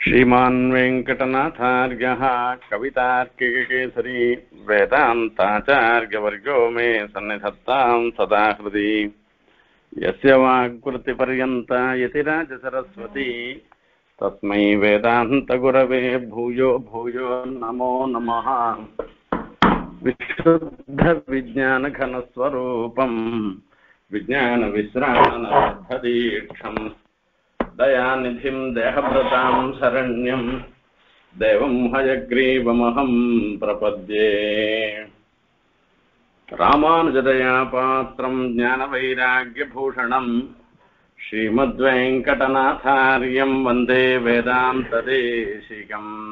श्रीमान् वेङ्कटनाथार्यः कवितार्किककेसरी वेदान्ताचार्यवर्गो मे सन्निधत्तां सदा हृदि यस्य वाक्कृतिपर्यन्ता यतिराजसरस्वती तस्मै वेदान्तगुरवे भूयो भूयो नमो नमः। विशुद्धविज्ञानघनस्वरूपं विज्ञानविश्राणनबद्धदीक्षं दयानिधिं देहभृतां शरण्यं देवं हयग्रीवमहं प्रपद्ये। रामानुजदया पात्रं ज्ञानवैराग्यभूषणं श्रीमद्वेङ्कटनाथार्यं वन्दे वेदान्तदेशिकम्।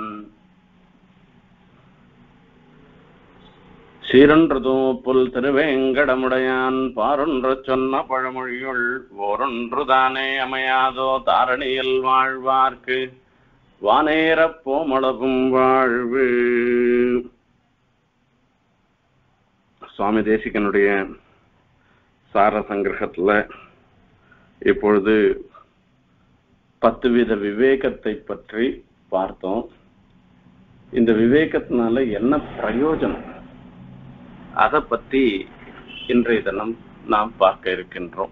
சீரொன்று புல் திருவேங்கடமுடையான் பாரொன்று சொன்ன பழமொழியுள் ஓரொன்று தானே அமையாதோ தாரணியில் வாழ்வார்க்கு வானேரப் போமளவும் வாழ்வு. சுவாமி தேசிகனுடைய சார சங்கிரகத்துல இப்பொழுது 10 வித விவேகத்தை பற்றி பார்த்தோம். இந்த விவேகத்தினால என்ன பிரயோஜனம் அதை பற்றி இன்றைய தினம் நாம் பார்க்க இருக்கின்றோம்.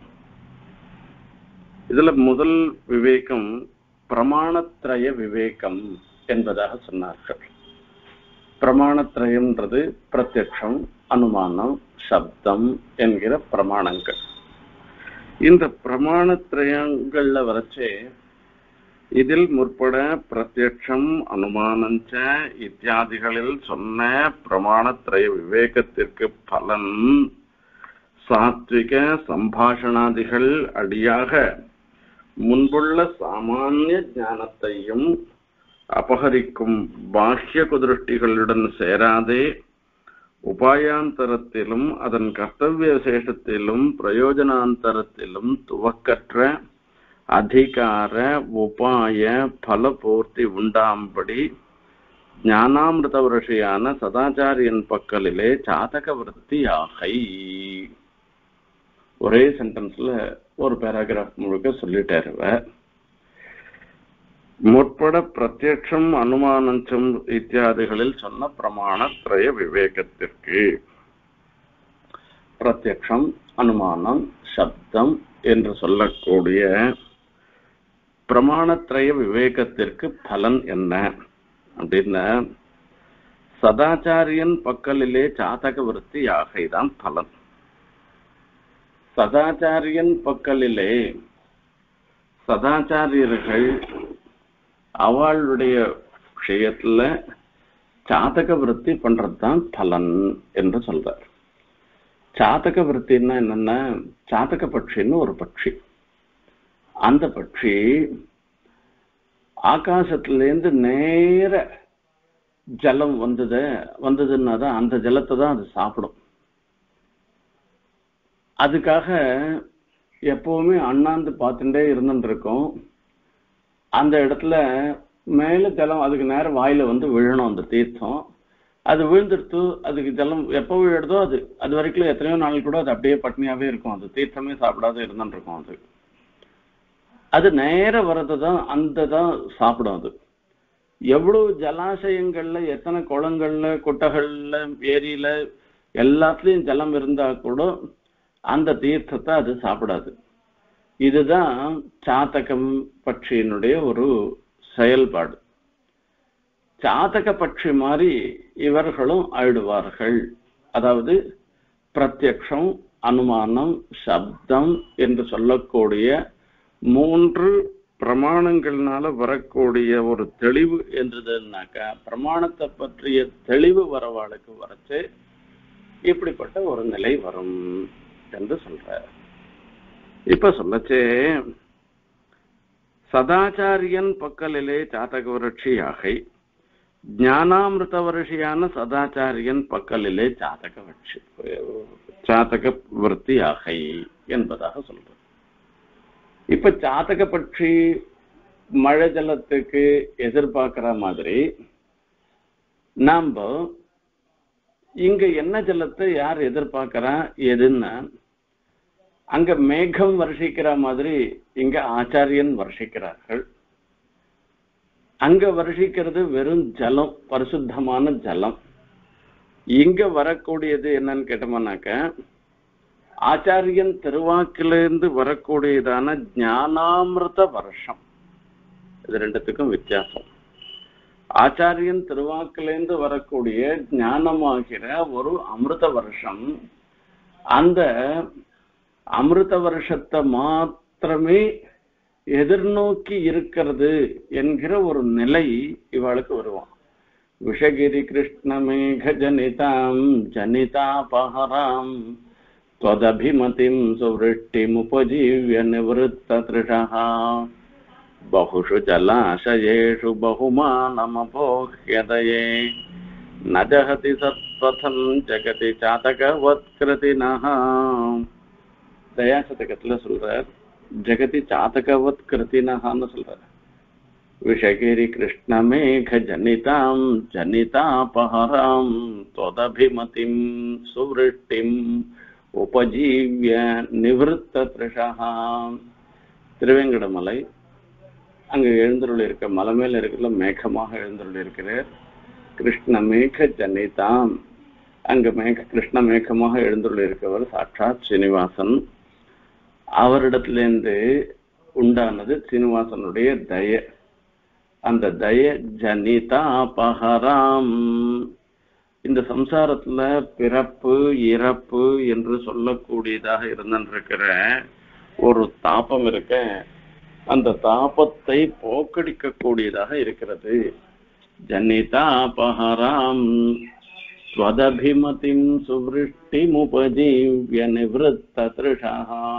இதுல முதல் விவேகம் பிரமாணத்ரய விவேகம் என்பதாக சொன்னார்கள். பிரமாணத்ரயம்ன்றது பிரத்யக்ஷம், அனுமானம், சப்தம் என்கிற பிரமாணங்கள். இந்த பிரமாணத்ரயங்கள்ல வரைச்சே இதில் முற்பட பிரத்யக்ஷம், அனுமானஞ்ச இத்தியாதிகளில் சொன்ன பிரமாணத்ரய விவேகத்திற்கு பலன் சாத்விக சம்பாஷணாதிகள் அடியாக முன்புள்ள சாமானிய ஞானத்தையும் அபகரிக்கும் பாஹ்ய குதிருஷ்டிகளுடன் சேராதே உபாயாந்தரத்திலும் அதன் கர்த்தவிய விசேஷத்திலும் பிரயோஜனாந்தரத்திலும் துவக்கற்ற அதிகார உபாய பலபூர்த்தி உண்டாம்படி ஞானாமிருத வருஷியான சதாச்சாரியன் பக்கலிலே சாதக விருத்தி ஆகை. ஒரே சென்டென்ஸ்ல ஒரு பேராகிராஃப் முழுக்க சொல்லிட்டாரு. முற்பட பிரத்யக்ஷம், அனுமானஞ்சம் இத்தியாதிகளில் சொன்ன பிரமாணத்ரய விவேகத்திற்கு பிரத்யக்ஷம், அனுமானம், சப்தம் என்று சொல்லக்கூடிய பிரமாணத்ரய விவேகத்திற்கு பலன் என்ன அப்படின்னா, சதாச்சாரியன் பக்கலிலே சாதக விருத்தி ஆகைதான் பலன். சதாச்சாரியன் பக்கலிலே சதாச்சாரியர்கள் அவளுடைய விஷயத்துல சாதக விருத்தி பண்றதுதான் பலன் என்று சொல்றார். சாதக விருத்தின்னா என்னன்னா, சாதக பட்சின்னு ஒரு பட்சி. அந்த பட்சி ஆகாசத்திலேருந்து நேர ஜலம் வந்ததுன்னா தான் அந்த ஜலத்தை தான் அது சாப்பிடும். அதுக்காக எப்பவுமே அண்ணாந்து பார்த்துட்டே இருந்துருக்கும். அந்த இடத்துல மேல ஜலம் அதுக்கு நேரம் வாயில விழணும். அந்த தீர்த்தம் அது விழுந்துடுத்து, அதுக்கு ஜலம் எப்போ விழுதோ அது வரைக்கும் எத்தனையோ நாள் கூட அது அப்படியே பட்னியாவே இருக்கும். அது தீர்த்தமே சாப்பிடாத இருந்துட்டு இருக்கும். அது நேர வரதுதான் அந்த தான் சாப்பிடும். அது எவ்வளவு ஜலாசயங்கள்ல, எத்தனை குளங்கள்ல, குட்டைகள்ல, ஏரியில எல்லாத்துலயும் ஜலம் இருந்தா கூட அந்த தீர்த்தத்தை அது சாப்பிடாது. இதுதான் சாதகம் பட்சியினுடைய ஒரு செயல்பாடு. சாதக பட்சி மாதிரி இவர்களும் ஆயிடுவார்கள். அதாவது பிரத்யக்ஷம், அனுமானம், சப்தம் என்று சொல்லக்கூடிய 3 பிரமாணங்கள்னால வரக்கூடிய ஒரு தெளிவு என்றதுனாக்கா, பிரமாணத்தை பற்றிய தெளிவு வரவாளுக்கு வரைச்சு இப்படிப்பட்ட ஒரு நிலை வரும் என்று சொல்ற. இப்ப சொல்லச்சே சதாச்சாரியன் பக்கலிலே சாதக விருட்சி ஆகை, ஞானாமிருத வருஷியான சதாச்சாரியன் பக்கலிலே சாதக விருத்தி ஆகை என்பதாக சொல்ற. இப்ப சாதக பட்சி மழை ஜலத்துக்கு எதிர்பார்க்கிற மாதிரி நாம இங்க என்ன ஜலத்தை யார் எதிர்பார்க்கிறா எதுன்னா, அங்க மேகம் வருஷிக்கிற மாதிரி இங்க ஆச்சாரியன் வருஷிக்கிறார்கள். அங்க வருஷிக்கிறது வெறும் ஜலம், பரிசுத்தமான ஜலம். இங்க வரக்கூடியது என்னன்னு கேட்டோம்னாக்க ஆச்சாரியன் திருவாக்கிலிருந்து வரக்கூடியதான ஞானாமிர்த வருஷம். இது ரெண்டுத்துக்கும் வித்தியாசம். ஆச்சாரியன் திருவாக்கிலிருந்து வரக்கூடிய ஞானமாகிற ஒரு அமிர்த வருஷம், அந்த அமிர்த வருஷத்தை மாத்திரமே எதிர்நோக்கி இருக்கிறது என்கிற ஒரு நிலை இவளுக்கு வருவான். விஷகிரி கிருஷ்ணமேக ஜனிதாம் ஜனிதாபஹராம் त्वदभिमतिं सुवृष्टिमुपजीव्य निवृत्ततृषः बहुषु जलाशयेषु बहुमानमपोह्यदये न जहति सत्पथं जगति चातकवत्कृतिनः. दयाशतकத்துல சொல்றார், ஜெகதி சாதகவத் கிருத்தினஹான்னு சொல்றார். விஷகிரி கிருஷ்ணமேக ஜனிதாம் ஜனிதாபஹராம் त्वदभिमतिं सुवृष्टिम् உபஜீவ்ய நிவൃத்த த்ரிஷா. திருவேங்கடமலை அங்க எழுந்தருள் இருக்க மலை மேல இருக்கிற மேகமாக எழுந்தருள் இருக்கிறார். கிருஷ்ண மேக ஜனிதாம், அங்க கிருஷ்ண மேகமாக எழுந்தருள் இருக்கவர் சாட்சாத் சீனிவாசன். அவரிடத்திலிருந்து உண்டானது சீனிவாசனுடைய தய. அந்த தய ஜனிதா அபஹராம். இந்த சம்சாரத்துல பிறப்பு இறப்பு என்று சொல்லக்கூடியதாக இருந்திருக்கிற ஒரு தாபம் இருக்க, அந்த தாபத்தை போக்கடிக்க கூடியதாக இருக்கிறது. ஜனிதா அபஹராம் ஸ்வதபிமதிம் சுவ்ருஷ்டிமுபஜீவ்ய நிவೃத்த த்ரிஷா.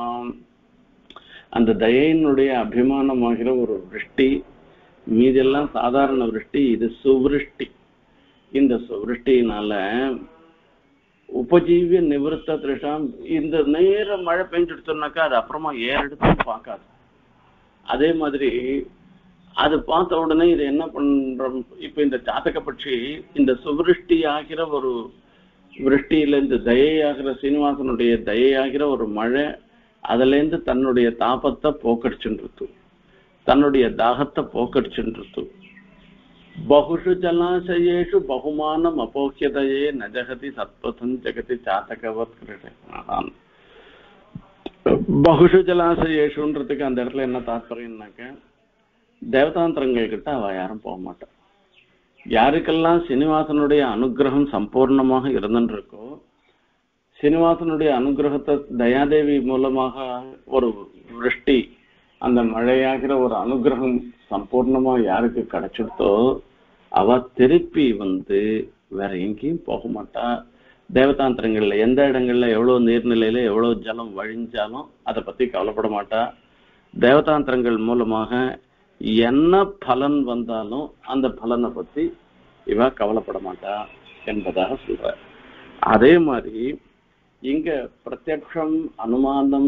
அந்த தயையினுடைய அபிமானமாகிற ஒரு விருஷ்டி, மீதெல்லாம் சாதாரண விருஷ்டி, இது சுவிருஷ்டி. இந்த விருஷ்டியினால உபஜீவிய நிவೃத்த த்ரிஷாம், இந்த நேரம் மழை பெஞ்சுடுச்சோம்னாக்கா அது அப்புறமா ஏறெடுத்தும் பார்க்காது. அதே மாதிரி அது பார்த்த உடனே இது என்ன பண்றோம், இப்ப இந்த ஜாதக பட்சி இந்த சுவிருஷ்டி ஆகிற ஒரு விருஷ்டியில இந்த தயையாகிற சீனிவாசனுடைய தயையாகிற ஒரு மழை அதுல இருந்து தன்னுடைய தாபத்தை போக்கடிச்சுட்டு, தன்னுடைய தாகத்தை போக்கடிச்சுட்டு, बहुषु जलाशयेषु बहुमानम अपोह्यदये न जगति सत्पथं जगति चातकवत् कृष्णान्. बहुषु ஜலாசயேஷுன்றதுக்கு அந்த இடத்துல என்ன தாற்பயம்னாக்க, தேவதாந்திரங்கள் கிட்ட அவ யாரும் போக மாட்டா. யாருக்கெல்லாம் சீனிவாசனுடைய அனுகிரகம் சம்பூர்ணமாக இருந்துருக்கோ, சீனிவாசனுடைய அனுகிரகத்தை தயாதேவி மூலமாக ஒரு விருஷ்டி, அந்த மழையாகிற ஒரு அனுகிரகம் சம்பூர்ணமா யாருக்கு கிடைச்சிருத்தோ அவ திருப்பி வேற எங்கேயும் போக மாட்டா. தேவதாந்திரங்கள்ல எந்த இடங்கள்ல எவ்வளவு நீர்நிலையில எவ்வளவு ஜலம் வழிஞ்சாலும் அதை பத்தி கவலைப்பட மாட்டா. தேவதாந்திரங்கள் மூலமாக என்ன பலன் வந்தாலும் அந்த பலனை பத்தி இவ கவலைப்பட மாட்டா என்பதாக சொல்ற. அதே மாதிரி இங்க பிரத்யக்ஷம், அனுமானம்,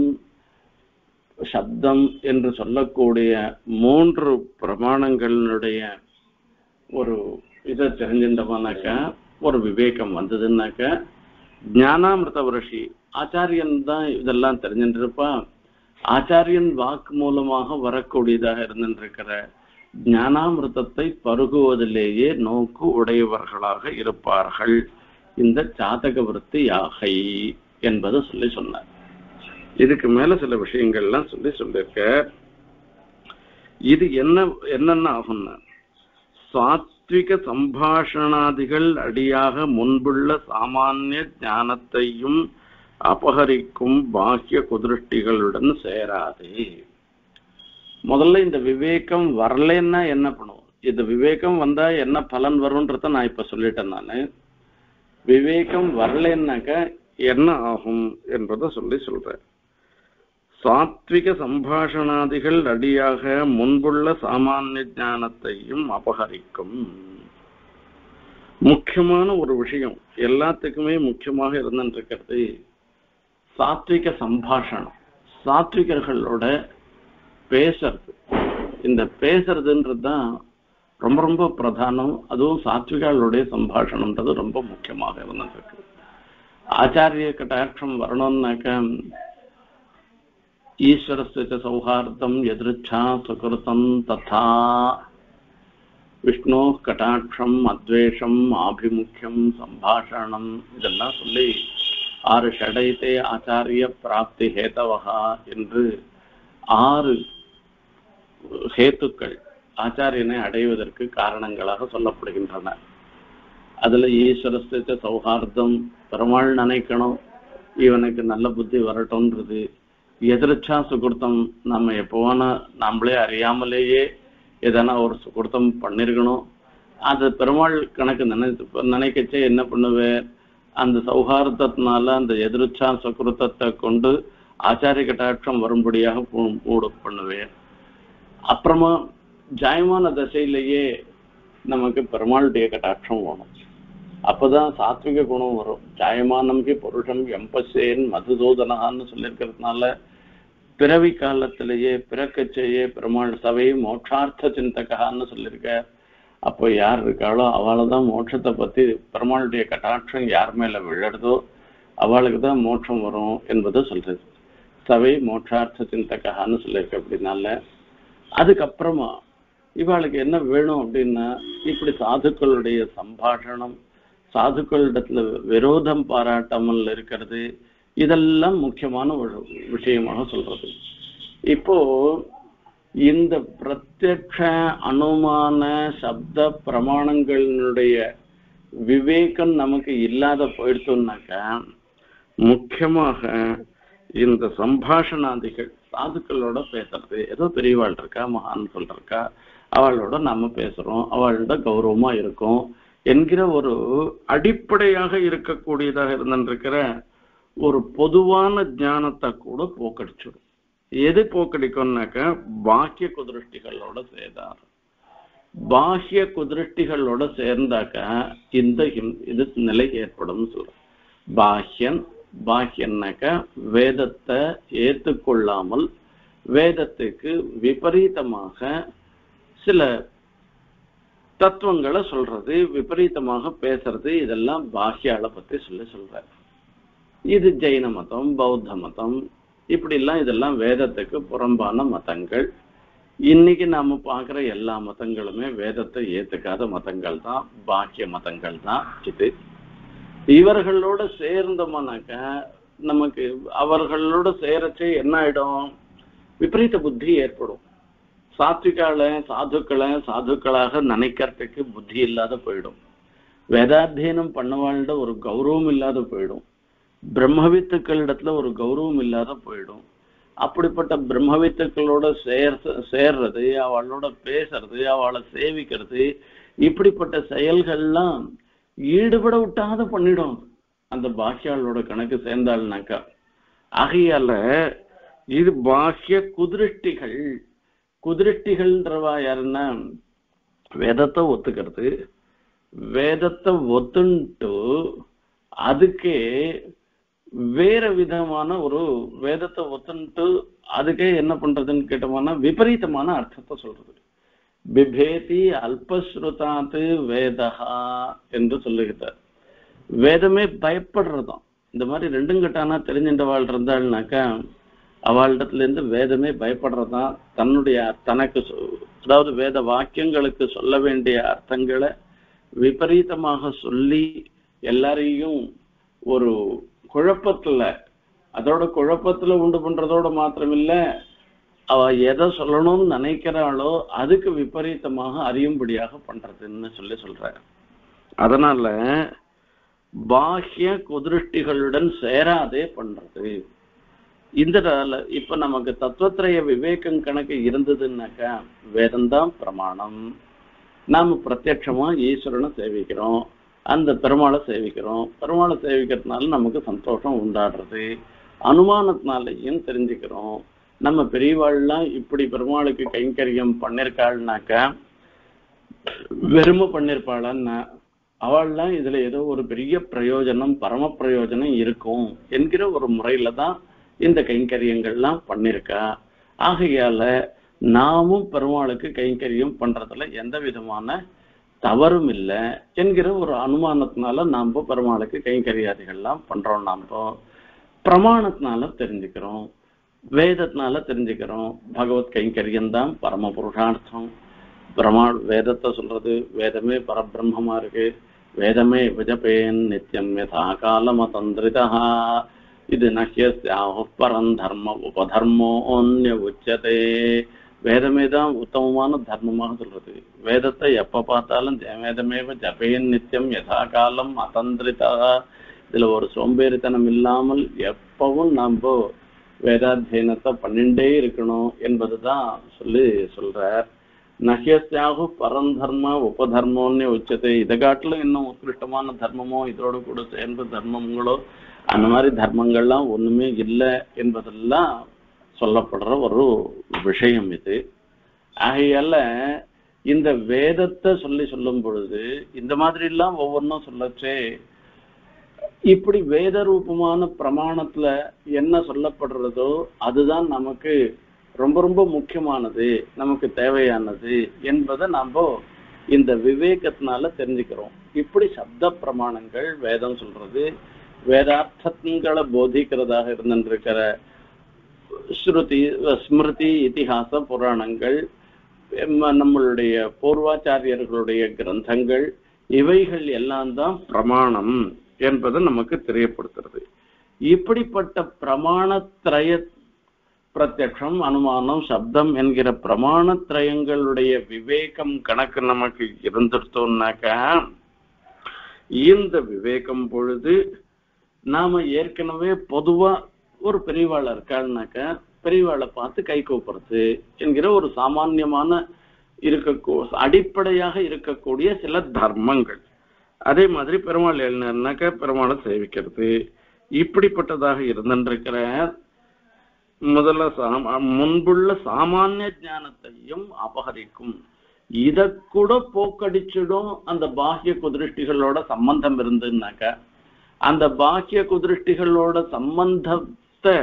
சப்தம் என்று சொல்லக்கூடிய 3 பிரமாணங்களுடைய ஒரு இதை தெரிஞ்சிருந்தோம்னாக்க, ஒரு விவேகம் வந்ததுன்னாக்க, ஞானாமிர்த வருஷி ஆச்சாரியன் தான் இதெல்லாம் தெரிஞ்சுட்டு இருப்பா. ஆச்சாரியன் வாக்கு மூலமாக வரக்கூடியதாக இருந்திருக்கிற ஞானாமிர்தத்தை பருகுவதிலேயே நோக்கு உடையவர்களாக இருப்பார்கள் இந்த ஜாதக விருத்தி யாகை என்பதை சொன்னார். இதுக்கு மேல சில விஷயங்கள்லாம் சொல்லிருக்க. இது என்னென்ன ஆகும்னா, சாத்விக சம்பாஷணாதிகள் அடியாக முன்புள்ள சாமானிய ஞானத்தையும் அபகரிக்கும் பாக்கிய குதிருஷ்டிகளுடன் சேராது. முதல்ல இந்த விவேகம் வரலன்னா என்ன பண்ணுவோம், இந்த விவேகம் வந்தா என்ன பலன் வரும்ன்றத நான் இப்ப சொல்லிட்டேன். நானு விவேகம் வரலன்னாக்க என்ன ஆகும் என்பதை சொல்றேன். சாத்விக சம்பாஷணாதிகள் அடியாக முன்புள்ள சாமானிய ஞானத்தையும் அபகரிக்கும். முக்கியமான ஒரு விஷயம், எல்லாத்துக்குமே முக்கியமாக இருந்திருக்கிறது சாத்விக சம்பாஷணம். சாத்விகர்களோட பேசுறது, இந்த பேசுறதுன்றதுதான் ரொம்ப ரொம்ப பிரதானம். அதுவும் சாத்விகளுடைய சம்பாஷணம்ன்றது ரொம்ப முக்கியமாக இருந்திருக்கு. ஆச்சாரிய கட்டாட்சம் வரணும்னாக்க ஈஸ்வரஸ்ய சௌஹார்தம் எதிர்ச்சா சுகிருத்தம் ததா விஷ்ணு கடாட்சம் அத்வேஷம் ஆபிமுக்கியம் சம்பாஷணம் இதெல்லாம் சொல்லி 6 ஷடைத்தே ஆச்சாரிய பிராப்தி ஹேதவகா என்று 6 ஹேத்துக்கள் ஆச்சாரியனை அடைவதற்கு காரணங்களாக சொல்லப்படுகின்றன. அதுல ஈஸ்வரஸ்தித்த சௌஹார்தம், பெருமாள் நினைக்கணும் இவனுக்கு நல்ல புத்தி வரட்டும்ன்றது, எதிர்ச்சா சுகுர்த்தம், நம்ம எப்போவானா நம்மளே அறியாமலேயே எதனா ஒரு சுகுர்த்தம் பண்ணிருக்கணும். அது பெருமாள் கணக்கு நினைக்கச்சே என்ன பண்ணுவேன், அந்த சௌஹார்தத்தினால அந்த எதிர்ச்சா சுகுர்த்தத்தை கொண்டு ஆச்சாரிய கட்டாட்சம் வரும்படியாக மூடு பண்ணுவேன். அப்புறமா ஜாயமான தசையிலேயே நமக்கு பெருமாளுடைய கட்டாட்சம் வேணும். அப்பதான் சாத்விக குணம் வரும். ஜாயமானம்கி புருஷம் எம்பசேன் மதுசூதனகான்னு சொல்லியிருக்கிறதுனால பிறவி காலத்திலேயே பிறக்கச்சேயே பெருமாள் சவை மோட்சார்த்த சிந்தகான்னு சொல்லியிருக்க. அப்போ யார் இருக்காளோ அவளைதான் மோட்சத்தை பத்தி பெருமாளுடைய கட்டாட்சம் யார் மேல விழறதோ அவளுக்கு தான் மோட்சம் வரும் என்பதை சொல்றது. சவை மோட்சார்த்த சிந்தகான்னு சொல்லியிருக்க. அப்படின்னால அதுக்கப்புறமா இவாளுக்கு என்ன வேணும் அப்படின்னா, இப்படி சாதுக்களுடைய சம்பாஷணம், சாதுக்களிடத்துல விரோதம் பாராட்டாமல் இருக்கிறது, இதெல்லாம் முக்கியமான ஒரு விஷயமாக சொல்றது. இப்போ இந்த பிரத்யக்ஷ அனுமான சப்த பிரமாணங்களுடைய விவேகம் நமக்கு இல்லாத போயிடுச்சோம்னாக்கா, முக்கியமாக இந்த சம்பாஷணாதிகள் சாதுக்களோட பேசுறது, ஏதோ பெரியவாள் இருக்கா மகான் சொல்றா அவளோட நாம பேசுறோம், அவளோட கௌரவமா இருக்கும் என்கிற ஒரு அடிப்படையாக இருக்கக்கூடியதாக இருந்திருக்கிற ஒரு பொதுவான ஞானத்தை கூட போக்கடிச்சிடும். எது போக்கடிக்கும்னாக்க பாக்கிய குதிருஷ்டிகளோட சேர்ந்தார். பாக்கிய குதிருஷ்டிகளோட சேர்ந்தாக்க இந்த இது நிலை ஏற்படும் சொல்ற. பாக்கியன்னாக்க வேதத்தை ஏற்றுக்கொள்ளாமல் வேதத்துக்கு விபரீதமாக சில தத்துவங்களை சொல்றது, விபரீதமாக பேசுறது, இதெல்லாம் பாக்கியால பத்தி சொல்ற. இது ஜெயின மதம், பௌத்த மதம், இப்படி எல்லாம் இதெல்லாம் வேதத்துக்கு புறம்பான மதங்கள். இன்னைக்கு நாம பாக்குற எல்லா மதங்களுமே வேதத்தை ஏத்துக்காத மதங்கள் தான், பாக்கிய மதங்கள் தான். இது இவர்களோட சேர்ந்தோம்னாக்க நமக்கு அவர்களோட சேரச்சே என்ன ஆயிடும், விபரீத புத்தி ஏற்படும். சாதுக்களாக நினைக்கிறதுக்கு புத்தி இல்லாத போயிடும். வேதாத்தியனம் பண்ணவாழ்ந்த ஒரு கௌரவம் இல்லாத போயிடும். பிரம்மவித்துக்களிடத்துல ஒரு கௌரவம் இல்லாத போயிடும். அப்படிப்பட்ட பிரம்மவித்துக்களோட சேர்றது, அவளோட பேசுறது, அவளை சேவிக்கிறது, இப்படிப்பட்ட செயல்கள்லாம் ஈடுபட விட்டாத பண்ணிடும் அந்த பாக்கியாளோட கணக்கு சேர்ந்தாள்னாக்கா. ஆகையால இது பாக்கிய குதிருஷ்டிகள்ன்றவா யாருன்னா வேதத்தை ஒத்துக்கிறது, வேதத்தை ஒத்துண்டு அதுக்கே வேற விதமான ஒரு வேதத்தை ஒத்துண்டு அதுக்கே என்ன பண்றதுன்னு கேட்டோம்னா விபரீதமான அர்த்தத்தை சொல்றது. பிபேதி அல்பஸ்ருதாத்து வேதஹா என்று சொல்லுகிறார். வேதமே பயப்படுறதாம். இந்த மாதிரி ரெண்டும் கட்டானா தெரிஞ்சின்றவாள் இருந்தாள்னாக்கா அவளிடத்துல இருந்து வேதமே பயப்படுறதான். தனக்கு அதாவது வேத வாக்கியங்களுக்கு சொல்ல வேண்டிய அர்த்தங்களை விபரீதமாக சொல்லி எல்லாரையும் ஒரு குழப்பத்துல, அதோட குழப்பத்துல உண்டு பண்றதோட மாத்திரமில்ல, அவ எதை சொல்லணும்னு நினைக்கிறாளோ அதுக்கு விபரீதமாக அறியும்படியாக பண்றதுன்னு சொல்ற. அதனால பாக்கிய குதிருஷ்டிகளுடன் சேராதே பண்றது. இந்த இப்ப நமக்கு தத்துவத்திரைய விவேகம் கணக்கு இருந்ததுன்னாக்கா வேதம்தான் பிரமாணம். நாம பிரத்யட்சமா ஈஸ்வரனை சேவிக்கிறோம், அந்த பெருமாளை சேவிக்கிறோம். பெருமாளை சேவிக்கிறதுனால நமக்கு சந்தோஷம் உண்டாடுறது. அனுமானத்தினாலையும் தெரிஞ்சுக்கிறோம். நம்ம பெரியவாள்லாம் இப்படி பெருமாளுக்கு கைங்கரியம் பண்ணிருக்காள்னாக்கா வெறுமை பண்ணிருப்பாளன்னா அவள்லாம் இதுல ஏதோ ஒரு பெரிய பிரயோஜனம், பரம பிரயோஜனம் இருக்கும் என்கிற ஒரு முறையில தான் இந்த கைங்கரியங்கள்லாம் பண்ணிருக்கா. ஆகையால நாமும் பெருமாளுக்கு கைங்கரியம் பண்றதுல எந்த விதமான தவறும் இல்லை என்கிற ஒரு அனுமானத்தினால நாம பெருமாளுக்கு கைங்கரியாதிகள்லாம் பண்றோம். நாம பிரமாணத்தினால தெரிஞ்சுக்கிறோம், வேதத்தினால தெரிஞ்சுக்கிறோம். பகவத் கைங்கரியம் தான் பரம புருஷார்த்தம். வேதத்தை சொல்றது, வேதமே பரபிரம்மமா இருக்கு, வேதமே விஜபேன் நித்தியம் யதா காலமதந்திரிதா, இது நஹ்யஸ்யாஹு பரம் தர்ம உபதர்மோ அன்ய உச்சதே. வேதமே தான் உத்தமமான தர்மமாக சொல்றது. வேதத்தை எப்ப பார்த்தாலும் வேதமேவ ஜபேன் நித்தியம் யதா காலம் அதந்திரிதா. இதுல ஒரு சோம்பேறித்தனம் இல்லாமல் எப்பவும் நம்ம வேதாத்தியனத்தை பண்ணிண்டே இருக்கணும் என்பதுதான் சொல்றார். நஹ்யஸ்யாஹு பரந்தர்ம உபதர்மோன்னு உச்சத்தை. இதை காட்டிலும் இன்னும் உத்கிருஷ்டமான தர்மமோ இதோடு கூட சேர்ந்த தர்மங்களோ அந்த மாதிரி தர்மங்கள்லாம் ஒண்ணுமே இல்லை என்பதெல்லாம் சொல்லப்படுற ஒரு விஷயம் இது. ஆகையால இந்த வேதத்தை சொல்லும் பொழுது இந்த மாதிரி எல்லாம் ஒவ்வொன்றும் சொல்லச்சே இப்படி வேத ரூபமான பிரமாணத்துல என்ன சொல்லப்படுறதோ அதுதான் நமக்கு ரொம்ப ரொம்ப முக்கியமானது, நமக்கு தேவையானது என்பதை நாம இந்த விவேகத்தினால தெரிஞ்சுக்கிறோம். இப்படி சப்த பிரமாணங்கள் வேதம் சொல்றது, வேதார்த்தங்களை போதிக்கிறதாக இருந்திருக்கிற ஸ்ருதி ஸ்மிருதி இதிகாச புராணங்கள், நம்மளுடைய பூர்வாச்சாரியர்களுடைய கிரந்தங்கள், இவைகள் எல்லாம் தான் பிரமாணம் என்பதை நமக்கு தெரியப்படுத்துறது. இப்படிப்பட்ட பிரமாணத்ரய பிரத்யக்ஷம் அனுமானம் சப்தம் என்கிற பிரமாணத்ரயங்களுடைய விவேகம் கணக்கு நமக்கு இருந்துட்டோம்னாக்கா, இந்த விவேகம் பொழுது நாம ஏற்கனவே பொதுவா ஒரு பெரியவாளை இருக்காள்னாக்க பெரியவாளை பார்த்து கை கூப்புறது என்கிற ஒரு சாமான்யமான அடிப்படையாக இருக்கக்கூடிய சில தர்மங்கள். அதே மாதிரி பெருமாள் எழுனாக்க பெருமாளை சேவிக்கிறது, இப்படிப்பட்டதாக இருந்திருக்கிற முன்புள்ள சாமானிய ஞானத்தையும் அபகரிக்கும். இத கூட போக்கடிச்சிடும் அந்த பாஹ்ய குதிருஷ்டிகளோட சம்பந்தம் இருந்துன்னாக்க. அந்த பாக்கிய குதிருஷ்டிகளோட சம்பந்தத்தை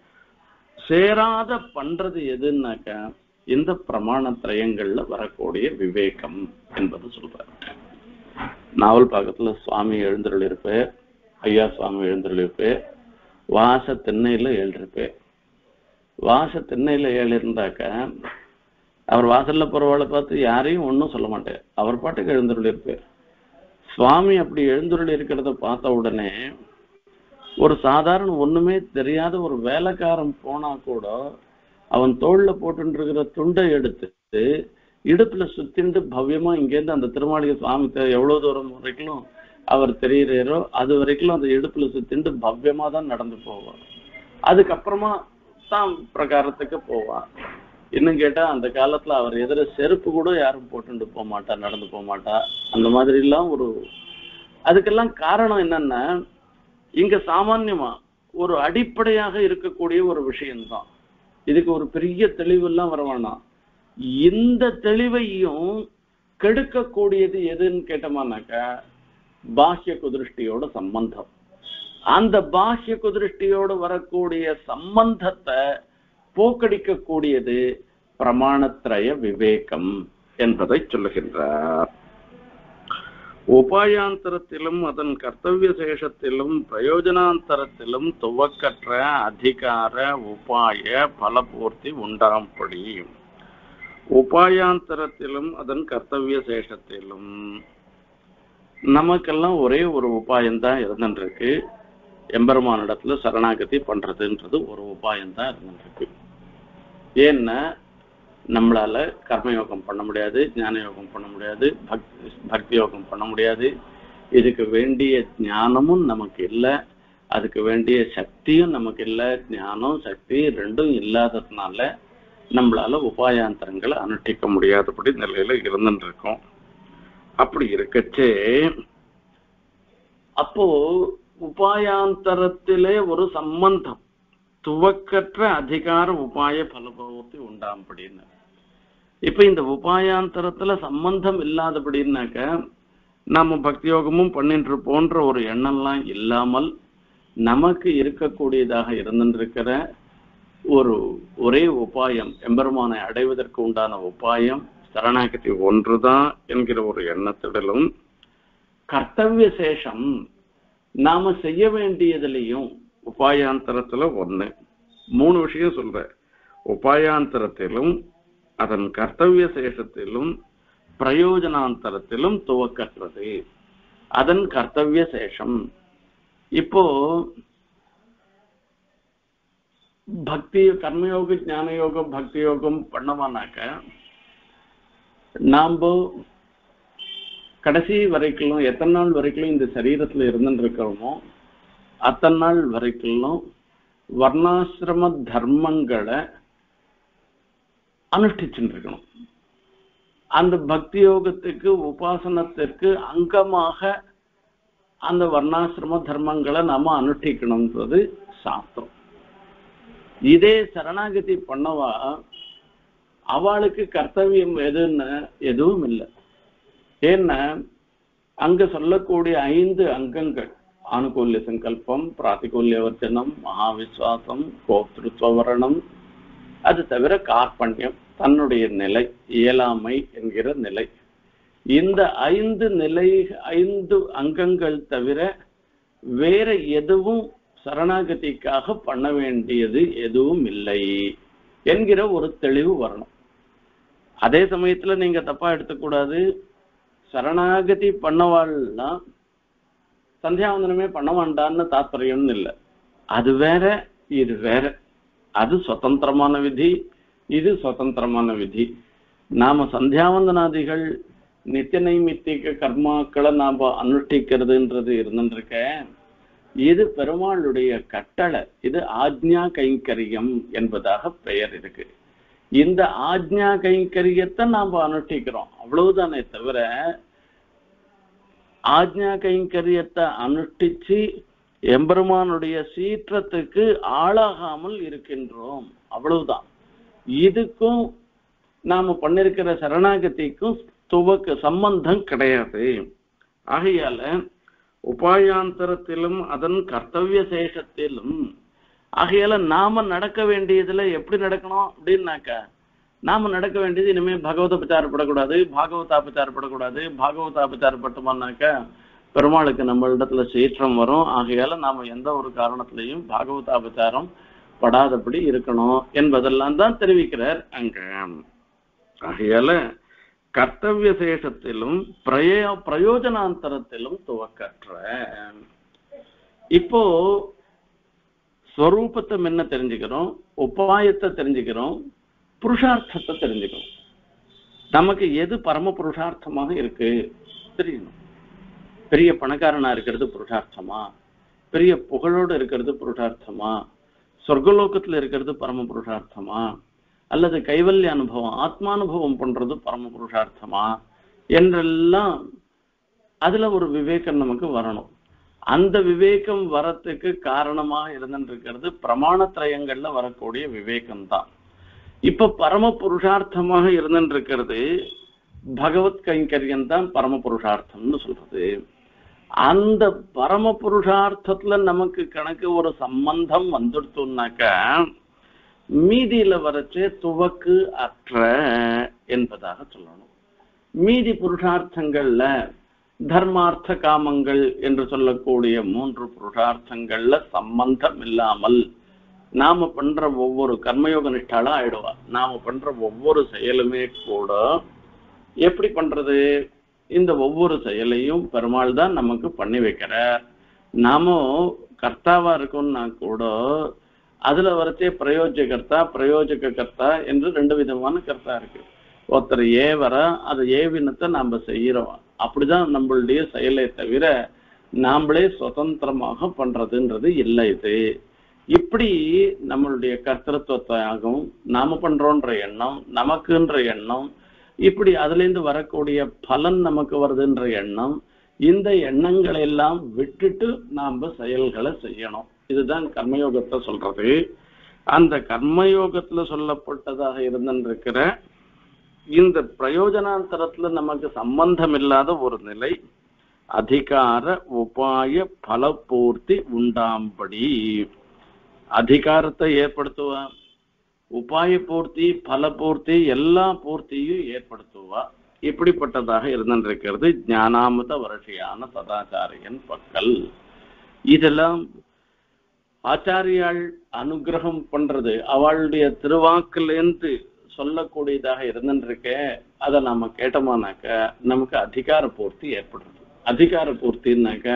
சேராத பண்றது எதுன்னாக்க இந்த பிரமாணத்ரயங்கள்ல வரக்கூடிய விவேகம் என்பது சொல்றாரு. நாவல் பாக்கத்துல சுவாமி எழுந்தருளிருப்பேன், ஐயா சுவாமி எழுந்தருளிருப்பேன், வாச திண்ணையில எழுந்திருப்பேன். வாச திண்ணையில எழுந்தாக்க அவர் வாசல்ல போறவாளை பார்த்து யாரையும் ஒன்றும் சொல்ல மாட்டேன், அவர் பாட்டுக்கு எழுந்தருளிருப்பேன். சுவாமி அப்படி எழுந்துருள் இருக்கிறத பார்த்த உடனே ஒரு சாதாரண ஒண்ணுமே தெரியாத ஒரு வேலைக்காரன் போனா கூட அவன் தோல்ல போட்டு இருக்கிற துண்டை எடுத்து இடுப்புல சுத்திண்டு பவ்யமா இங்கேருந்து அந்த திருமாளிகை சுவாமி எவ்வளவு தூரம் வரைக்கும் அவர் தெரியுறாரோ அது வரைக்கும் அந்த இடுப்புல சுத்திண்டு பவ்யமா தான் நடந்து போவார். அதுக்கப்புறமா தான் பிரகாரத்துக்கு போவார். இன்னும் கேட்டா அந்த காலத்துல அவர் எதிர செருப்பு கூட யாரும் போட்டுட்டு போக மாட்டா, நடந்து போக மாட்டா. அந்த மாதிரி எல்லாம் அதுக்கெல்லாம் காரணம் என்னன்னா இங்க சாமான்யமா ஒரு அடிப்படையாக இருக்கக்கூடிய ஒரு விஷயம்தான். இதுக்கு ஒரு பெரிய தெளிவு எல்லாம் வர வேணாம். இந்த தெளிவையும் கெடுக்கக்கூடியது எதுன்னு கேட்டோம்னாக்கா பாஹ்ய குதிருஷ்டியோட சம்பந்தம். அந்த பாஹ்ய குதிருஷ்டியோடு வரக்கூடிய சம்பந்தத்தை போக்கடிக்கக்கூடியது பிரமாணத்ரய விவேகம் என்பதை சொல்லுகின்றார். உபாயாந்தரத்திலும் அதன் கர்த்தவிய சேஷத்திலும் பிரயோஜனாந்தரத்திலும் துவக்கற்ற அதிகார உபாய பலபூர்த்தி உண்டாம்படி உபாயாந்தரத்திலும் அதன் கர்த்தவிய சேஷத்திலும் நமக்கெல்லாம் ஒரே ஒரு உபாயம்தான் இருந்துருக்கு. எம்பெருமானிடத்துல சரணாகதி பண்றதுன்றது ஒரு உபாயம்தான் இருந்துருக்கு. ஏன்னா நம்மளால கர்மயோகம் பண்ண முடியாது, ஞான யோகம் பண்ண முடியாது, பக்தி யோகம் பண்ண முடியாது. இதுக்கு வேண்டிய ஞானமும் நமக்கு இல்லை, அதுக்கு வேண்டிய சக்தியும் நமக்கு இல்லை. ஞானம் சக்தி ரெண்டும் இல்லாததுனால நம்மளால உபாயாந்தரங்களை அனுஷ்டிக்க முடியாதபடி நிலையில இருந்துட்டு இருக்கோம். அப்படி இருக்கச்சே அப்போ உபாயாந்தரத்திலே ஒரு சம்பந்தம் துவக்கற்ற அதிகார உபாய பலபூர்த்தி உண்டாம்படின்னு. இப்ப இந்த உபாயாந்தரத்துல சம்பந்தம் இல்லாதபடினாக்க நாம பக்தி யோகமும் பண்ணிட்டு போன்ற ஒரு எண்ணம்லாம் இல்லாமல் நமக்கு இருக்கக்கூடியதாக இருந்திருக்கிற ஒரே உபாயம், எம்பெருமானை அடைவதற்கு உண்டான உபாயம் சரணாகதி ஒன்றுதான் என்கிற ஒரு எண்ணத்திடலும் கர்த்தவிய சேஷம் நாம செய்ய வேண்டியதுலையும் உபாயாந்தரத்துல ஒண்ணு. 3 விஷயம் சொல்ற. உபாயாந்தரத்திலும் அதன் கர்த்தவிய சேஷத்திலும் பிரயோஜனாந்தரத்திலும் துவக்கற்றது. அதன் கர்த்தவிய சேஷம். இப்போ பக்தி கர்மயோக ஞான யோகம் பக்தி யோகம் பண்ணவானாக்க நாம கடைசி வரைக்கும் எத்தனை நாள் வரைக்கும் இந்த சரீரத்துல இருந்துட்டு இருக்கிறோமோ அத்தனை நாள் வரைக்கும் வர்ணாசிரம தர்மங்களை அனுஷ்டிச்சுட்டு இருக்கணும். அந்த பக்தி யோகத்துக்கு உபாசனத்திற்கு அங்கமாக அந்த வர்ணாசிரம தர்மங்களை நாம அனுஷ்டிக்கணும்ன்றது சாஸ்திரம். இதே சரணாகதி பண்ணவா அவளுக்கு கர்த்தவியம் எதுவும் இல்லை. ஏன்னா அங்க சொல்லக்கூடிய 5 அங்கங்கள் ஆனுகூல்ய சங்கல்பம், பிராதிகூல்ய வர்ஜனம், மகாவிஸ்வாசம், கோப்திருத்வவரணம், அது தவிர கார்பண்யம், தன்னுடைய நிலை, இயலாமை என்கிற நிலை. இந்த 5 அங்கங்கள் தவிர வேற எதுவும் சரணாகதிக்காக பண்ண வேண்டியது எதுவும் இல்லை என்கிற ஒரு தெளிவு வரணும். அதே சமயத்துல நீங்க தப்பா எடுத்துக்கூடாது. சரணாகதி பண்ணவாள்னா சந்தியாவந்தனமே பண்ண வேண்டான்னு தாத்பரியம்னு இல்லை. அது வேற, இது வேற. அது சுதந்திரமான விதி, இது சுதந்திரமான விதி. நாம சந்தியாவந்தனாதிகள் நித்திய நைமித்திக கர்மாக்களை நாம அனுஷ்டிக்கிறதுன்றது இருந்துருக்க, இது பெருமாளுடைய கட்டளை. இது ஆஜ்ஞா கைங்கரியம் என்பதாக பெயர் இருக்கு. இந்த ஆஜ்ஞா கைங்கரியத்தை நாம அனுஷ்டிக்கிறோம், அவ்வளவுதானே தவிர ஆஜ்ஞா கைங்கரியத்தை அனுஷ்டிச்சு எம்பெருமானுடைய சீற்றத்துக்கு ஆளாகாமல் இருக்கின்றோம், அவ்வளவுதான். இதுக்கும் நாம பண்ணிருக்கிற சரணாகதிக்கும் துவக்க சம்பந்தம் கிடையாது. ஆகையால உபாயாந்தரத்திலும் அதன் கர்த்தவிய சேஷத்திலும், ஆகையால நாம நடக்க வேண்டியதுல எப்படி நடக்கணும் அப்படின்னாக்கா, நாம நடக்க வேண்டியது இனிமே பகவதோபச்சாரப்படக்கூடாது, பாகவதாபச்சாரப்படக்கூடாது. பாகவதாபச்சாரப்பட்டோம்னாக்கா பெருமாளுக்கு நம்ம இடத்துல சீற்றம் வரும். ஆகையால நாம எந்த ஒரு காரணத்திலையும் பாகவதாபச்சாரம் படாதபடி இருக்கணும் என்பதெல்லாம் தான் தெரிவிக்கிறார் அங்க. ஆகையால கர்த்தவிய சேஷத்திலும் பிரயோஜனாந்தரத்திலும் துவக்கற்ற. இப்போ ஸ்வரூபத்தை என்ன தெரிஞ்சுக்கிறோம், உபாயத்தை தெரிஞ்சுக்கிறோம், புருஷார்த்தத்தை தெரிஞ்சுக்கிறோம். நமக்கு எது பரம புருஷார்த்தமாக இருக்கு தெரியணும். பெரிய பணக்காரனா இருக்கிறது புருஷார்த்தமா, பெரிய புகழோடு இருக்கிறது புருஷார்த்தமா, சொர்க்கலோகத்துல இருக்கிறது பரம புருஷார்த்தமா, அல்லது கைவல்ய அனுபவம் ஆத்மானுபவம் பண்றது பரம புருஷார்த்தமா என்றெல்லாம் அதுல ஒரு விவேகம் நமக்கு வரணும். அந்த விவேகம் வரத்துக்கு காரணமாக இருந்துருக்கிறது பிரமாணத்திரயங்கள்ல வரக்கூடிய விவேகம் தான். இப்ப பரம புருஷார்த்தமாக இருந்துருக்கிறது பகவத் கைங்கரியம் தான் பரம புருஷார்த்தம்னு சொல்றது. அந்த பரம புருஷார்த்தத்துல நமக்கு கணக்கு ஒரு சம்பந்தம் வந்துடுத்தோம்னாக்கா மீதியில வரச்சே துவக்கு அற்ற என்பதாக சொல்லணும். மீதி புருஷார்த்தங்கள்ல தர்மார்த்த காமங்கள் என்று சொல்லக்கூடிய 3 புருஷார்த்தங்கள்ல சம்பந்தம் இல்லாமல் நாம பண்ற ஒவ்வொரு கர்மயோக நிஷ்டாலா ஆயிடுவா. நாம பண்ற ஒவ்வொரு செயலுமே கூட எப்படி பண்றது, இந்த ஒவ்வொரு செயலையும் பெருமாள் தான் நமக்கு பண்ணி வைக்கிறார். நாம கர்த்தாவா இருக்கோம்னா கூட அதுல வரச்சே பிரயோஜகர்த்தா பிரயோஜக கர்த்தா என்று 2 விதமான கர்த்தா இருக்கு. ஒருத்தர் ஏவர அது ஏவினத்தை நாம செய்யறோம், அப்படிதான் நம்மளுடைய செயலை தவிர நாமளே சுதந்திரமாக பண்றதுன்றது இல்லை. இது இப்படி நம்மளுடைய கர்த்தத்துவத்தாகவும் நாம பண்றோன்ற எண்ணம், நமக்குன்ற எண்ணம், இப்படி அதுல இருந்து வரக்கூடிய பலன் நமக்கு வருதுன்ற எண்ணம், இந்த எண்ணங்களை எல்லாம் விட்டுட்டு நாம செயல்களை செய்யணும். இதுதான் கர்மயோகத்தை சொல்றது. அந்த கர்மயோகத்துல சொல்லப்பட்டதாக இருந்திருக்கிற இந்த பிரயோஜனாந்தரத்துல நமக்கு சம்பந்தம் இல்லாத ஒரு நிலை அதிகார உபாய பலபூர்த்தி உண்டாம்படி அதிகாரத்தை ஏற்படுத்துவா, உபாய பூர்த்தி பலபூர்த்தி எல்லா பூர்த்தியும் ஏற்படுத்துவா. இப்படிப்பட்டதாக இருந்திருக்கிறது ஞானாமிர்த வருஷியான சதாச்சாரியன் பக்கல். இதெல்லாம் ஆச்சாரியால் அனுகிரகம் பண்றது, அவளுடைய திருவாக்கிலிருந்து சொல்லக்கூடியதாக இருந்திருக்க. அதை நாம கேட்டோமானாக்க நமக்கு அதிகார பூர்த்தி ஏற்படுறது. அதிகார பூர்த்தின்னாக்க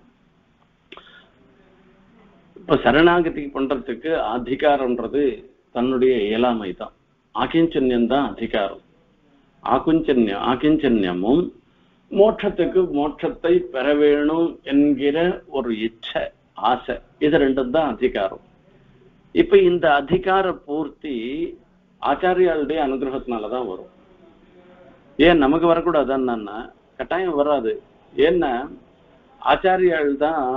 இப்ப சரணாகதி பண்றதுக்கு அதிகாரம்ன்றது தன்னுடைய இயலாமை தான். ஆகிஞ்சன்யம் தான் அதிகாரம். ஆகிஞ்சன்யமும் மோட்சத்தை பெற வேணும் என்கிற ஒரு இச்சை, ஆசை, இது ரெண்டும் தான் அதிகாரம். இப்ப இந்த அதிகார பூர்த்தி ஆச்சாரியாளுடைய அனுகிரகத்தினாலதான் வரும். ஏன் நமக்கு வரக்கூடாதுன்னா கட்டாயம் வராது. ஏன்னா ஆச்சாரியால் தான்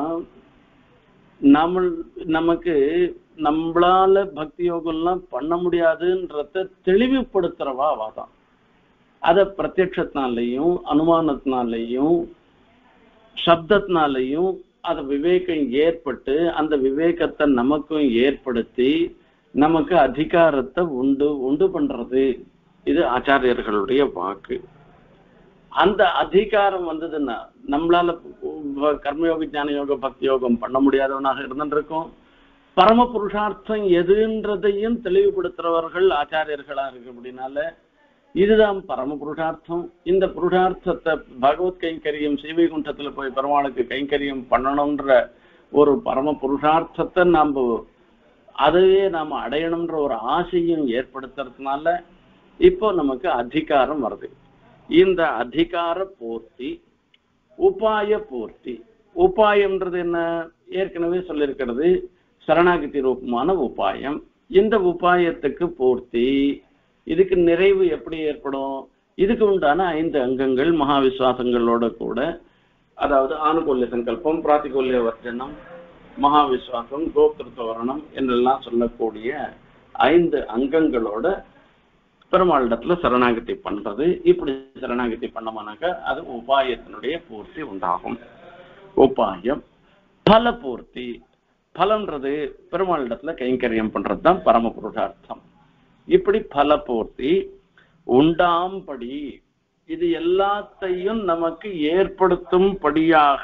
நமக்கு நம்மளால பக்தி யோகம்லாம் பண்ண முடியாதுன்றத தெளிவுபடுத்துறவா வாதான். அத பிரத்யட்சத்தினாலையும் அனுமானத்தினாலையும் சப்தத்தினாலையும் அத விவேகம் ஏற்பட்டு அந்த விவேகத்தை நமக்கும் ஏற்படுத்தி நமக்கு அதிகாரத்தை உண்டு பண்றது இது ஆச்சாரியர்களுடைய வாக்கு. அந்த அதிகாரம் வந்ததுன்னா நம்மளால கர்மயோக ஞான யோக பக்தி யோகம் பண்ண முடியாதவனாக இருந்துருக்கும். பரம புருஷார்த்தம் எதுன்றதையும் தெளிவுபடுத்துறவர்கள் ஆச்சாரியர்களா இருக்கு. அப்படின்னால இதுதான் பரம புருஷார்த்தம். இந்த புருஷார்த்தத்தை பகவத் கைங்கரியம் ஸ்ரீவைகுண்டத்துல போய் பெருமாளுக்கு கைங்கரியம் பண்ணணும்ன்ற ஒரு பரம புருஷார்த்தத்தை அதையே நாம அடையணும்ன்ற ஒரு ஆசையும் ஏற்படுத்துறதுனால இப்போ நமக்கு அதிகாரம் வருது. இந்த அதிகார பூர்த்தி, உபாய பூர்த்தி. உபாயம்ன்றது என்ன? ஏற்கனவே சொல்லியிருக்கிறது, சரணாகதி ரூபமான உபாயம். இந்த உபாயத்துக்கு பூர்த்தி, இதுக்கு நிறைவு எப்படி ஏற்படும்? இதுக்கு உண்டான 5 அங்கங்கள் மகா விசுவாசங்களோட கூட, அதாவது ஆனுகூல்ய சங்கல்பம், பிராத்திகூல்ய வர்ஜனம், மகா விசுவாசம், கோப்திருத்துவ வரணம் என்றெல்லாம் சொல்லக்கூடிய 5 அங்கங்களோட பெருமாளிடத்துல சரணாகதி பண்றது. இப்படி சரணாகதி பண்ணமானாக்க அது உபாயத்தினுடைய பூர்த்தி உண்டாகும். உபாயம். பல பூர்த்தி. பலன்றது பெருமாளிடத்துல கைங்கரியம் பண்றதுதான் பரம புருஷார்த்தம். இப்படி பல பூர்த்தி உண்டாம்படி இது எல்லாத்தையும் நமக்கு ஏற்படுத்தும்படியாக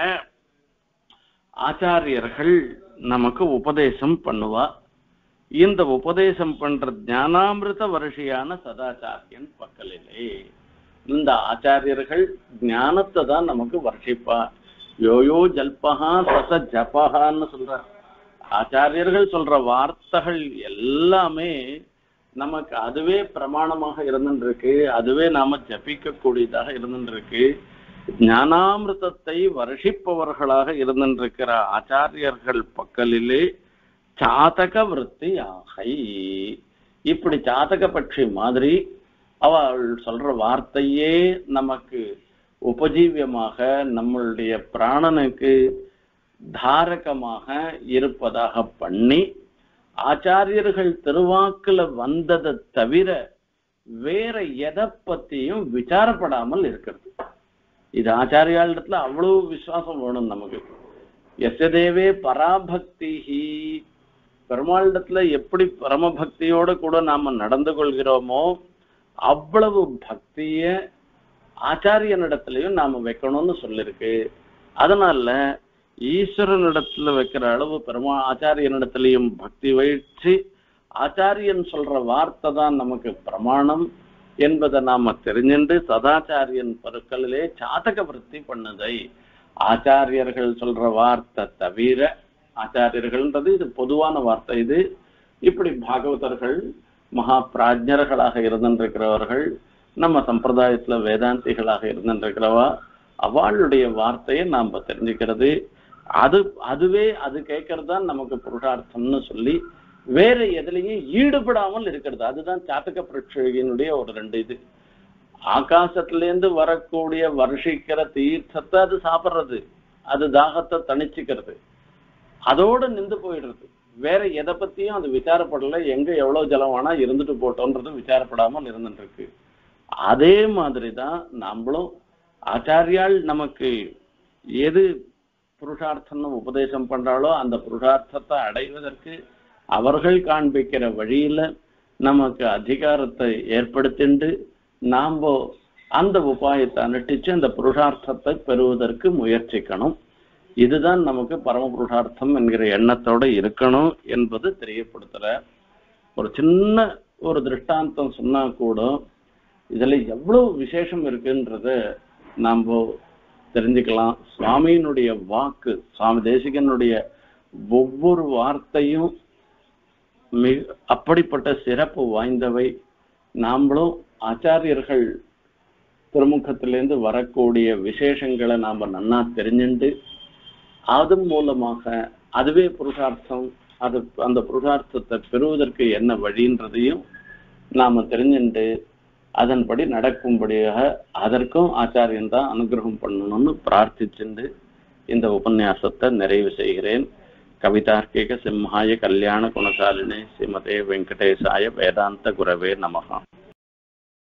ஆச்சாரியர்கள் நமக்கு உபதேசம் பண்ணுவா. இந்த உபதேசம் பண்ற ஞானாமிருத வருஷியான சதாச்சாரியன் பக்கலிலே இந்த ஆச்சாரியர்கள் ஞானத்தை தான் நமக்கு வருஷிப்பா. யோயோ ஜல்பகா சச ஜபகான்னு சொல்ற ஆச்சாரியர்கள் சொல்ற வார்த்தைகள் எல்லாமே நமக்கு அதுவே பிரமாணமாக இருந்துருக்கு. அதுவே நாம ஜபிக்க கூடியதாக இருந்துருக்கு. ஞானாமிருதத்தை வருஷிப்பவர்களாக இருந்திருக்கிற ஆச்சாரியர்கள் பக்கலிலே சாதக விருத்தி ஆகை. இப்படி சாதக பட்சி மாதிரி அவள் சொல்ற வார்த்தையே நமக்கு உபஜீவியமாக நம்மளுடைய பிராணனுக்கு தாரகமாக இருப்பதாக பண்ணி ஆச்சாரியர்கள் திருவாக்குல வந்ததை தவிர வேற எதை பத்தியும் விசாரப்படாமல் இருக்கிறது. இது ஆச்சாரியாளிடத்துல அவ்வளவு விசுவாசம் வேணும் நமக்கு. எஸ்தேவே பராபக்தி, பெருமாளிடத்துல எப்படி பரமபக்தியோட கூட நாம நடந்து கொள்கிறோமோ அவ்வளவு பக்திய ஆச்சாரியனிடத்திலையும் நாம வைக்கணும்னு சொல்லிருக்கு. அதனால ஈஸ்வரனிடத்துல வைக்கிற அளவு ஆச்சாரியனிடத்திலையும் பக்தி வச்சு ஆச்சாரியன் சொல்ற வார்த்தை தான் நமக்கு பிரமாணம் என்பதை நாம தெரிஞ்சுட்டு சதாச்சாரியன் பருக்களிலே சாதக விருத்தி பண்ணுதை. ஆச்சாரியர்கள் சொல்ற வார்த்தை தவிர, ஆச்சாரியர்கள்ன்றது இது பொதுவான வார்த்தை. இது இப்படி பாகவதர்கள் மகா பிராஜ்ஞர்களாக இருந்திருக்கிறவர்கள், நம்ம சம்பிரதாயத்துல வேதாந்திகளாக இருந்திருக்கிறவா, அவளுடைய வார்த்தையை நாம தெரிஞ்சுக்கிறது. அதுவே அது கேட்கறது தான் நமக்கு புருஷார்த்தம்னு சொல்லி வேற எதுலையும் ஈடுபடாமல் இருக்கிறது. அதுதான் சாத்தக பிரட்சையினுடைய ஒரு 2 இது. ஆகாசத்திலேருந்து வரக்கூடிய வருஷிக்கிற தீர்த்தத்தை அது சாப்பிட்றது, அது தாகத்தை தணிச்சுக்கிறது, அதோட நின்று போயிடுறது. வேற எதை பத்தியும் அது விசாரப்படலை. எங்க எவ்வளவு ஜலம் வேணா இருந்துட்டு போட்டோன்றது விசாரப்படாமல் இருந்துட்டு இருக்கு. அதே மாதிரிதான் நம்மளும் ஆச்சாரியால் நமக்கு எது புருஷார்த்தம்னு உபதேசம் பண்றாளோ அந்த புருஷார்த்தத்தை அடைவதற்கு அவர்கள் காண்பிக்கிற வழியில நமக்கு அதிகாரத்தை ஏற்படுத்திண்டு நாம அந்த உபாயத்தை அனுஷ்டிச்சு அந்த புருஷார்த்தத்தை பெறுவதற்கு முயற்சிக்கணும். இதுதான் நமக்கு பரம புருஷார்த்தம் என்கிற எண்ணத்தோட இருக்கணும் என்பது தெரியப்படுத்துற ஒரு சின்ன ஒரு திருஷ்டாந்தம் சொன்னா கூட இதுல எவ்வளவு விசேஷம் இருக்குன்றத நாம் தெரிஞ்சுக்கலாம். சுவாமியினுடைய வாக்கு, சுவாமி தேசிகனுடைய ஒவ்வொரு வார்த்தையும் அப்படிப்பட்ட சிறப்பு வாய்ந்தவை. நாமளும் ஆச்சாரியர்கள் திருமுகத்திலேருந்து வரக்கூடிய விசேஷங்களை நாம நன்னா தெரிஞ்சுண்டு அது மூலமாக அதுவே புருஷார்த்தம், அது அந்த புருஷார்த்தத்தை பெறுவதற்கு என்ன வழின்றதையும் நாம தெரிஞ்சுண்டு அதன்படி நடக்கும்படியாக அதற்கும் ஆச்சாரியன் தான் அனுகிரகம் பண்ணணும்னு பிரார்த்திச்சுண்டு இந்த உபன்யாசத்தை நிறைவு செய்கிறேன். கவிதார்க்கிக சிம்ஹாய கல்யாண குணசாலினே ஸ்ரீமதே வெங்கடேசாய வேதாந்த குரவே நமஹ.